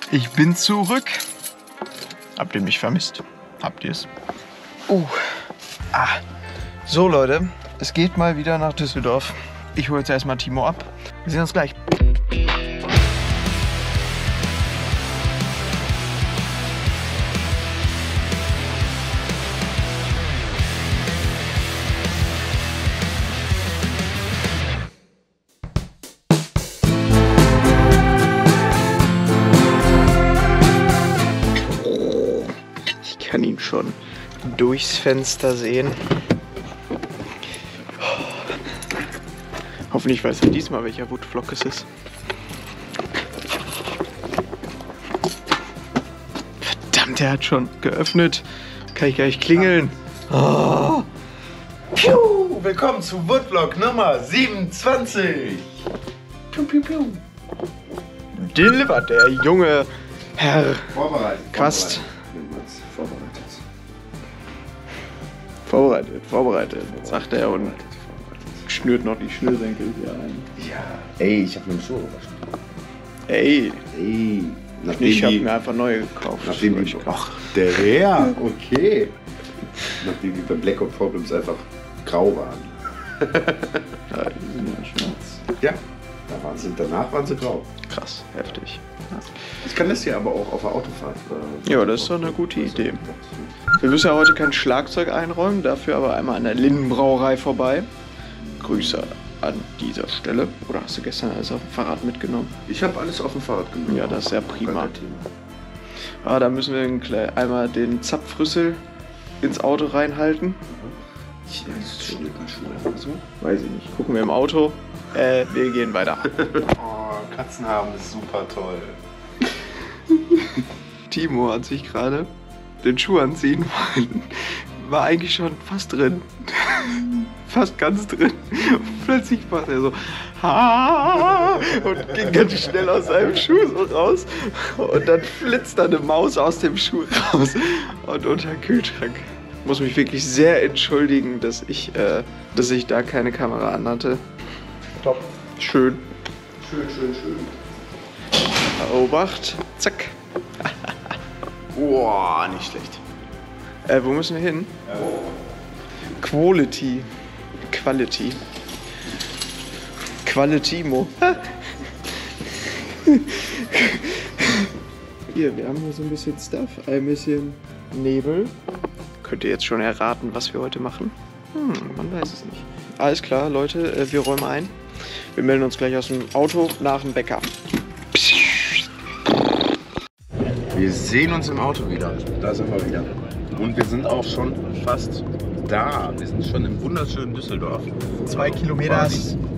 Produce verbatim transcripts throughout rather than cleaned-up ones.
Ich bin zurück. Habt ihr mich vermisst? Habt ihr es? Uh. Ah. So Leute, es geht mal wieder nach Düsseldorf. Ich hole jetzt erstmal Timo ab. Wir sehen uns gleich. Ich kann ihn schon durchs Fenster sehen. Hoffentlich weiß er diesmal, welcher Woodflock es ist. Verdammt, er hat schon geöffnet. Kann ich gleich klingeln. Oh. Piu, willkommen zu Woodflock Nummer siebenundzwanzig. Piu, piu, piu. Delivert der junge Herr Vorbereitet. Quast. Vorbereitet. Vorbereitet, vorbereitet, sagt er und schnürt noch die Schnürsenkel hier ein. Ja, ey, ich habe mir Schuhe gewaschen. Ey, Ey, nachdem ich habe die, mir einfach neue gekauft. nachdem die, ach, der Herr, okay. Nachdem die bei Black Ops Problems einfach grau waren. Ja, die sind ja schwarz. Ja, da waren sie, danach waren sie grau. Krass, heftig. Ich kann das hier aber auch auf der Autofahrt. Äh, Ja, das ist doch eine gute Idee. Wir müssen ja heute kein Schlagzeug einräumen, dafür aber einmal an der Lindenbrauerei vorbei. Grüße an dieser Stelle. Oder hast du gestern alles auf dem Fahrrad mitgenommen? Ich habe alles auf dem Fahrrad genommen. Ja, das ist ja prima. Gar kein Thema. Ah, da müssen wir einen Kle- einmal den Zapfrüssel ins Auto reinhalten. Ich schneller, schneller. So? Weiß ich nicht. Gucken wir im Auto. Äh, wir gehen weiter. Oh, Katzen haben ist super toll. Timo hat sich gerade den Schuh anziehen wollen. War eigentlich schon fast drin. Fast ganz drin. Und plötzlich macht er so ha und ging ganz schnell aus seinem Schuh so raus. Und dann flitzt da eine Maus aus dem Schuh raus und unter den Kühlschrank. Ich muss mich wirklich sehr entschuldigen, dass ich, äh, dass ich da keine Kamera anhatte. Top. Schön. Schön, schön, schön. Obacht. Zack. Boah, nicht schlecht. Äh, wo müssen wir hin? Quality. Quality. Qualitimo. Hier, wir haben hier so ein bisschen Stuff, ein bisschen Nebel. Könnt ihr jetzt schon erraten, was wir heute machen? Hm, man weiß es nicht. Alles klar, Leute, äh, wir räumen ein. Wir melden uns gleich aus dem Auto nach dem Bäcker. Wir sehen uns im Auto wieder. Da sind wir wieder. Und wir sind auch schon fast da. Wir sind schon im wunderschönen Düsseldorf. Zwei Kilometer.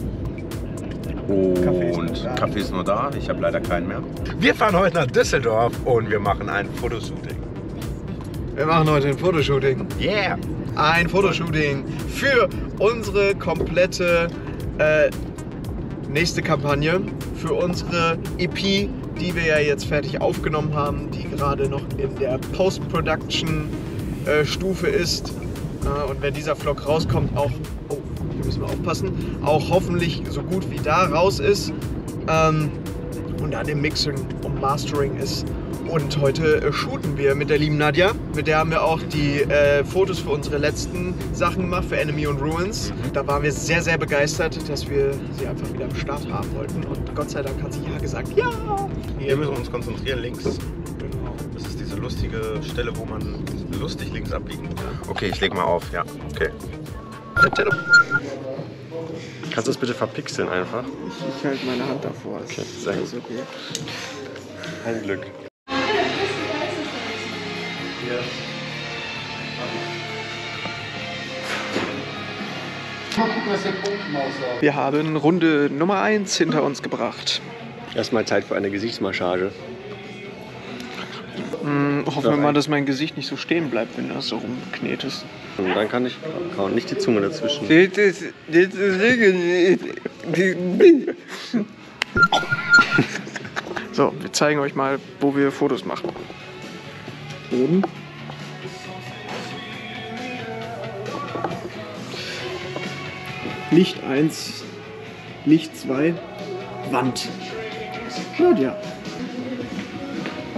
Und Kaffee ist nur da. Ich habe leider keinen mehr. Wir fahren heute nach Düsseldorf und wir machen ein Fotoshooting. Wir machen heute ein Fotoshooting. Yeah! Ein Fotoshooting für unsere komplette äh, nächste Kampagne. Für unsere E P, die wir ja jetzt fertig aufgenommen haben, die gerade noch in der Post-Production-Stufe äh, ist. Äh, und wenn dieser Vlog rauskommt, auch, oh, hier müssen wir aufpassen, auch hoffentlich so gut wie da raus ist. Ähm, und dann im Mixing und Mastering ist. Und heute äh, shooten wir mit der lieben Nadja. Mit der haben wir auch die äh, Fotos für unsere letzten Sachen gemacht, für Enemy und Ruins. Da waren wir sehr, sehr begeistert, dass wir sie einfach wieder am Start haben wollten. Und Gott sei Dank hat sie ja gesagt, ja! Hier müssen wir uns konzentrieren, links. Genau. Das ist diese lustige Stelle, wo man lustig links abbiegen kann. Okay, ich leg mal auf, ja. Okay. Kannst du das bitte verpixeln einfach? Ich, ich halte meine Hand davor. Okay, sehr gut. Okay. Ein Glück. Wir haben Runde Nummer eins hinter uns gebracht. Erstmal Zeit für eine Gesichtsmassage. Hm, hoffen wir mal, dass mein Gesicht nicht so stehen bleibt, wenn du das so rumknetest. Und dann kann ich kann nicht die Zunge dazwischen. So, wir zeigen euch mal, wo wir Fotos machen. Boden. Licht eins, Licht zwei, Wand. Nadja.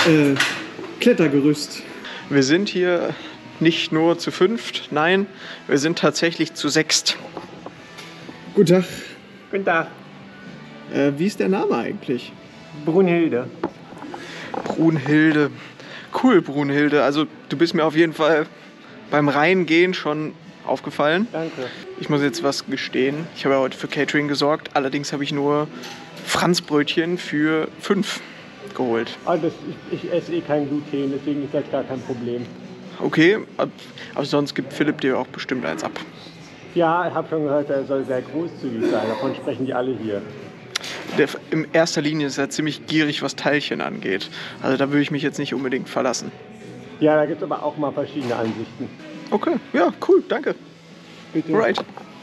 äh, Klettergerüst. Wir sind hier nicht nur zu fünft, nein, wir sind tatsächlich zu sechst. Guten Tag. Guten Tag. Äh, wie ist der Name eigentlich? Brunhilde. Brunhilde. Cool, Brunhilde. Also du bist mir auf jeden Fall beim Reingehen schon aufgefallen. Danke. Ich muss jetzt was gestehen. Ich habe ja heute für Catering gesorgt. Allerdings habe ich nur Franzbrötchen für fünf geholt. Ah, das, ich, ich esse eh kein Gluten, deswegen ist das gar kein Problem. Okay, aber sonst gibt Philipp dir auch bestimmt eins ab. Ja, ich habe schon gehört, er soll sehr großzügig sein. Davon sprechen die alle hier. Der, in erster Linie ist er ziemlich gierig, was Teilchen angeht. Also da würde ich mich jetzt nicht unbedingt verlassen. Ja, da gibt es aber auch mal verschiedene Ansichten. Okay, ja, cool, danke. Bitte. Right.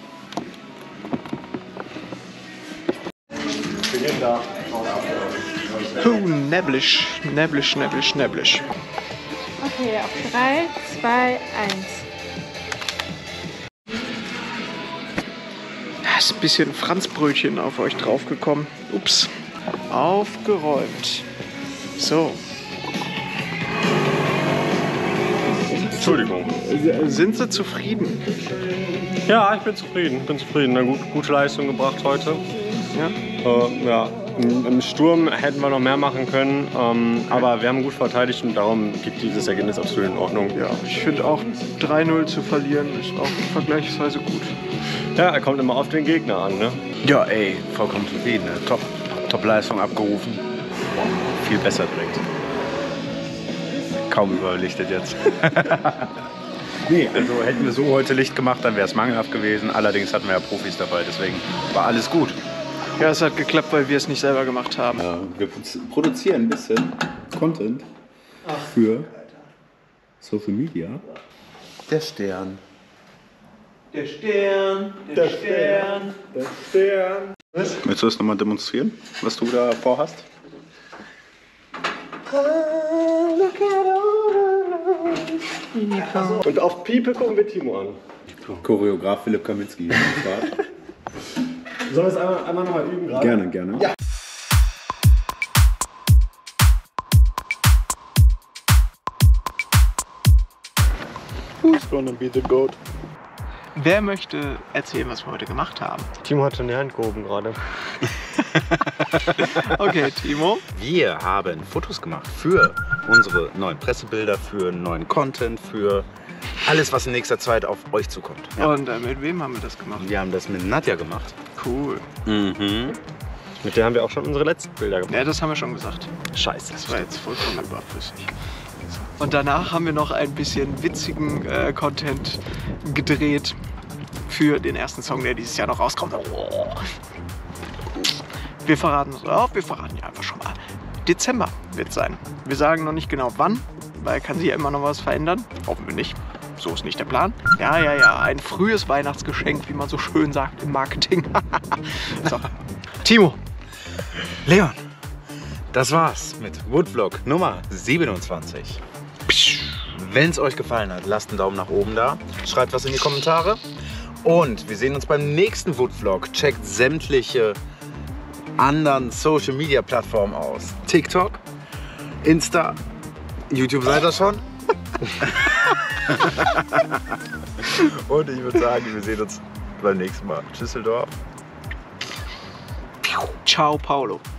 Oh, nebblisch, nebblisch, nebblisch, nebblisch. Okay, auf drei, zwei, eins. Da ist ein bisschen Franzbrötchen auf euch draufgekommen. Ups. Aufgeräumt. So. Entschuldigung. Sind Sie zufrieden? Ja, ich bin zufrieden. Bin zufrieden. Eine gut, gute Leistung gebracht heute. Ja. Äh, ja. Im, Im Sturm hätten wir noch mehr machen können, ähm, aber wir haben gut verteidigt und darum geht dieses Ergebnis absolut in Ordnung. Ja, ich finde auch drei null zu verlieren ist auch vergleichsweise gut. Ja, er kommt immer auf den Gegner an, ne? Ja, ey, vollkommen zufrieden. Ne? Top, Top-Leistung abgerufen. Viel besser direkt. Kaum überlichtet jetzt. Nee, also hätten wir so heute Licht gemacht, dann wäre es mangelhaft gewesen. Allerdings hatten wir ja Profis dabei, deswegen war alles gut. Ja, es hat geklappt, weil wir es nicht selber gemacht haben. Ja, wir produzieren ein bisschen Content für Social Media. Der Stern. Der Stern, der, der Stern, der Stern. Willst du das nochmal demonstrieren, was du da vorhast? Und auf Piepe gucken wir Timo an. Choreograf Philipp Kaminski. Sollen wir es einmal, einmal nochmal üben gerade? Gerne, gerne. Ja. Who's gonna be the goat? Wer möchte erzählen, was wir heute gemacht haben? Timo hat schon die Hand gehoben gerade. Okay, Timo. Wir haben Fotos gemacht für unsere neuen Pressebilder, für neuen Content, für alles, was in nächster Zeit auf euch zukommt. Ja. Und äh, mit wem haben wir das gemacht? Wir haben das mit Nadja gemacht. Cool. Mhm. Mit der haben wir auch schon unsere letzten Bilder gemacht. Ja, das haben wir schon gesagt. Scheiße. Das war jetzt vollkommen überflüssig. Und danach haben wir noch ein bisschen witzigen äh, Content gedreht für den ersten Song, der dieses Jahr noch rauskommt. Oh. Wir verraten es, oh, wir verraten ja einfach schon mal. Dezember wird es sein. Wir sagen noch nicht genau wann, weil kann sich ja immer noch was verändern. Hoffen wir nicht. So ist nicht der Plan. Ja, ja, ja, ein frühes Weihnachtsgeschenk, wie man so schön sagt im Marketing. So. Timo. Leon, das war's mit Woodvlog Nummer siebenundzwanzig. Wenn es euch gefallen hat, lasst einen Daumen nach oben da, schreibt was in die Kommentare und wir sehen uns beim nächsten Woodvlog. Checkt sämtliche anderen Social Media Plattformen aus. TikTok, Insta, YouTube seid ihr schon. Und ich würde sagen, wir sehen uns beim nächsten Mal. Tschüsseldorf. Ciao, Paulo.